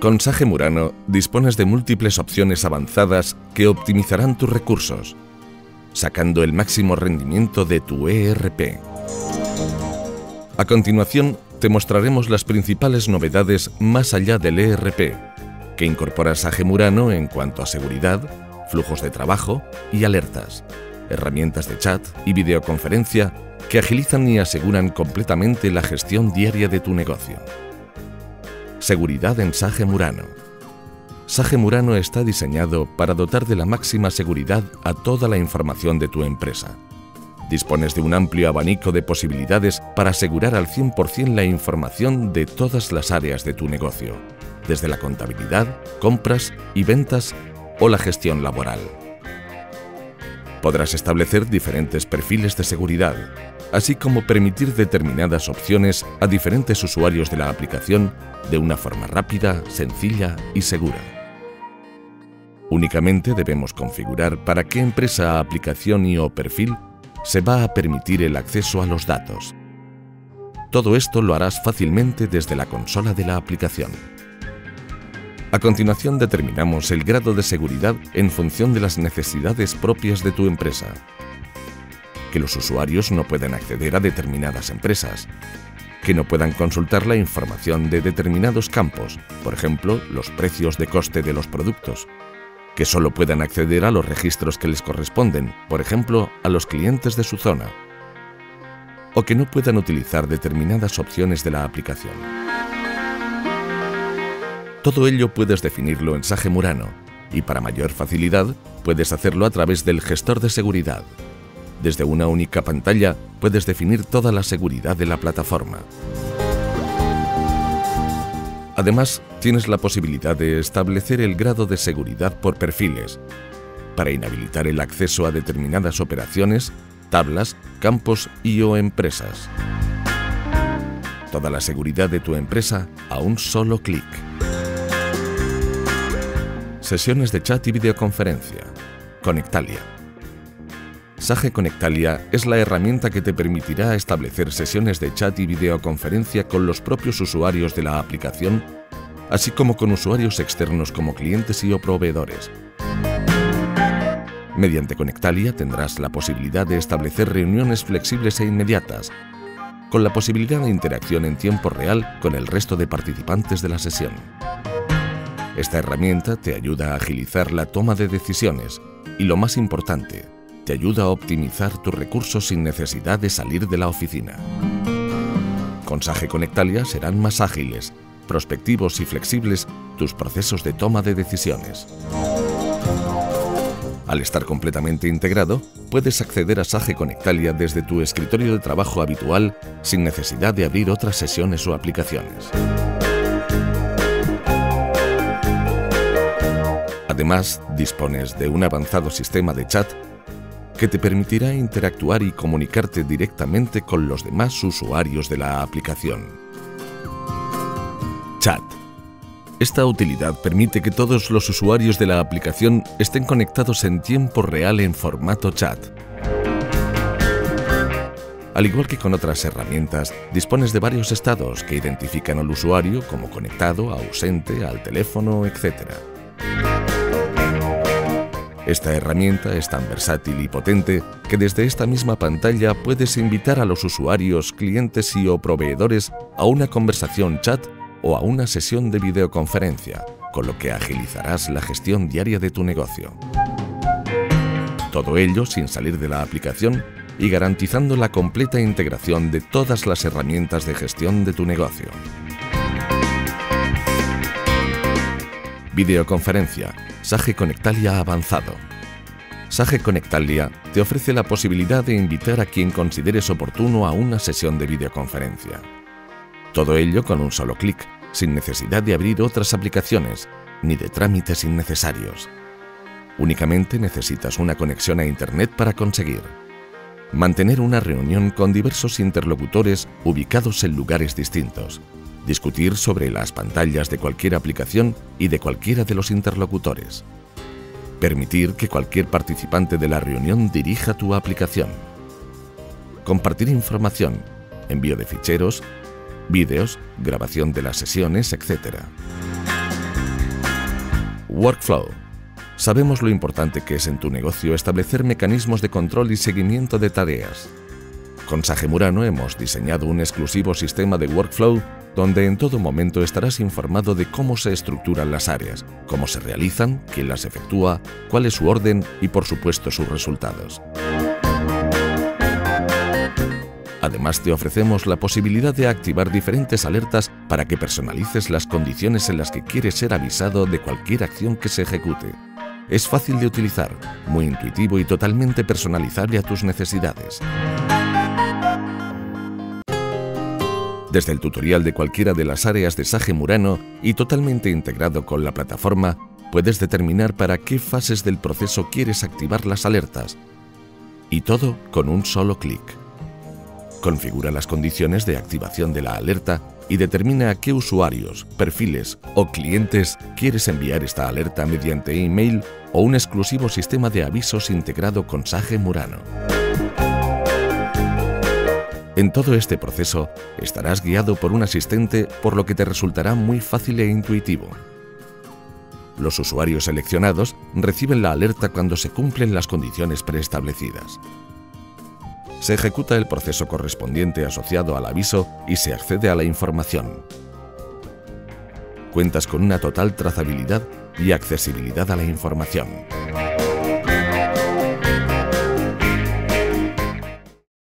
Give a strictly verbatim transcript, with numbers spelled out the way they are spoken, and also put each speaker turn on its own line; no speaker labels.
Con Sage Murano dispones de múltiples opciones avanzadas que optimizarán tus recursos, sacando el máximo rendimiento de tu E R P. A continuación, te mostraremos las principales novedades más allá del E R P, que incorpora Sage Murano en cuanto a seguridad, flujos de trabajo y alertas, herramientas de chat y videoconferencia que agilizan y aseguran completamente la gestión diaria de tu negocio. Seguridad en Sage Murano. Sage Murano está diseñado para dotar de la máxima seguridad a toda la información de tu empresa. Dispones de un amplio abanico de posibilidades para asegurar al cien por cien la información de todas las áreas de tu negocio, desde la contabilidad, compras y ventas o la gestión laboral. Podrás establecer diferentes perfiles de seguridad, así como permitir determinadas opciones a diferentes usuarios de la aplicación de una forma rápida, sencilla y segura. Únicamente debemos configurar para qué empresa, aplicación y o perfil se va a permitir el acceso a los datos. Todo esto lo harás fácilmente desde la consola de la aplicación. A continuación determinamos el grado de seguridad en función de las necesidades propias de tu empresa. Que los usuarios no puedan acceder a determinadas empresas, que no puedan consultar la información de determinados campos, por ejemplo, los precios de coste de los productos, que solo puedan acceder a los registros que les corresponden, por ejemplo, a los clientes de su zona, o que no puedan utilizar determinadas opciones de la aplicación. Todo ello puedes definirlo en Sage Murano y para mayor facilidad puedes hacerlo a través del gestor de seguridad. Desde una única pantalla puedes definir toda la seguridad de la plataforma. Además, tienes la posibilidad de establecer el grado de seguridad por perfiles, para inhabilitar el acceso a determinadas operaciones, tablas, campos y o empresas. Toda la seguridad de tu empresa a un solo clic. Sesiones de chat y videoconferencia. Conectalia. Sage Conectalia es la herramienta que te permitirá establecer sesiones de chat y videoconferencia con los propios usuarios de la aplicación, así como con usuarios externos como clientes y o proveedores. Mediante Conectalia tendrás la posibilidad de establecer reuniones flexibles e inmediatas, con la posibilidad de interacción en tiempo real con el resto de participantes de la sesión. Esta herramienta te ayuda a agilizar la toma de decisiones y, lo más importante, te ayuda a optimizar tus recursos sin necesidad de salir de la oficina. Con Sage Conectalia serán más ágiles, prospectivos y flexibles tus procesos de toma de decisiones. Al estar completamente integrado, puedes acceder a Sage Conectalia desde tu escritorio de trabajo habitual sin necesidad de abrir otras sesiones o aplicaciones. Además, dispones de un avanzado sistema de chat que te permitirá interactuar y comunicarte directamente con los demás usuarios de la aplicación. Chat. Esta utilidad permite que todos los usuarios de la aplicación estén conectados en tiempo real en formato chat. Al igual que con otras herramientas, dispones de varios estados que identifican al usuario como conectado, ausente, al teléfono, etcétera. Esta herramienta es tan versátil y potente que desde esta misma pantalla puedes invitar a los usuarios, clientes y o proveedores a una conversación chat o a una sesión de videoconferencia, con lo que agilizarás la gestión diaria de tu negocio. Todo ello sin salir de la aplicación y garantizando la completa integración de todas las herramientas de gestión de tu negocio. Videoconferencia. Sage Conectalia avanzado. Sage Conectalia te ofrece la posibilidad de invitar a quien consideres oportuno a una sesión de videoconferencia. Todo ello con un solo clic, sin necesidad de abrir otras aplicaciones, ni de trámites innecesarios. Únicamente necesitas una conexión a Internet para conseguir mantener una reunión con diversos interlocutores ubicados en lugares distintos, discutir sobre las pantallas de cualquier aplicación y de cualquiera de los interlocutores, permitir que cualquier participante de la reunión dirija tu aplicación, compartir información, envío de ficheros, vídeos, grabación de las sesiones, etcétera. Workflow. Sabemos lo importante que es en tu negocio establecer mecanismos de control y seguimiento de tareas. Con Sage Murano hemos diseñado un exclusivo sistema de workflow donde en todo momento estarás informado de cómo se estructuran las áreas, cómo se realizan, quién las efectúa, cuál es su orden y, por supuesto, sus resultados. Además, te ofrecemos la posibilidad de activar diferentes alertas para que personalices las condiciones en las que quieres ser avisado de cualquier acción que se ejecute. Es fácil de utilizar, muy intuitivo y totalmente personalizable a tus necesidades. Desde el tutorial de cualquiera de las áreas de Sage Murano y totalmente integrado con la plataforma, puedes determinar para qué fases del proceso quieres activar las alertas. Y todo con un solo clic. Configura las condiciones de activación de la alerta y determina a qué usuarios, perfiles o clientes quieres enviar esta alerta mediante email o un exclusivo sistema de avisos integrado con Sage Murano. En todo este proceso estarás guiado por un asistente, por lo que te resultará muy fácil e intuitivo. Los usuarios seleccionados reciben la alerta cuando se cumplen las condiciones preestablecidas. Se ejecuta el proceso correspondiente asociado al aviso y se accede a la información. Cuentas con una total trazabilidad y accesibilidad a la información.